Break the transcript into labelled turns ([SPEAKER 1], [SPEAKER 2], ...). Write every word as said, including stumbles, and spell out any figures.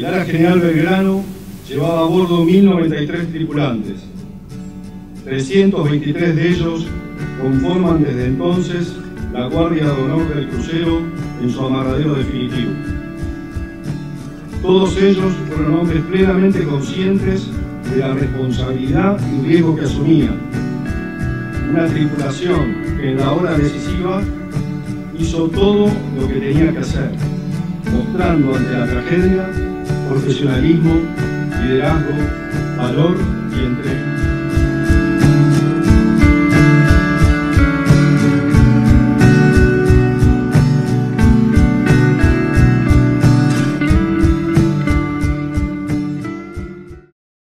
[SPEAKER 1] El ala general Belgrano llevaba a bordo mil noventa y tres tripulantes. trescientos veintitrés de ellos conforman desde entonces la Guardia de Honor del crucero en su amarradero definitivo. Todos ellos fueron hombres plenamente conscientes de la responsabilidad y riesgo que asumían. Una tripulación que en la hora decisiva hizo todo lo que tenía que hacer, mostrando ante la tragedia profesionalismo, liderazgo, valor y entrega.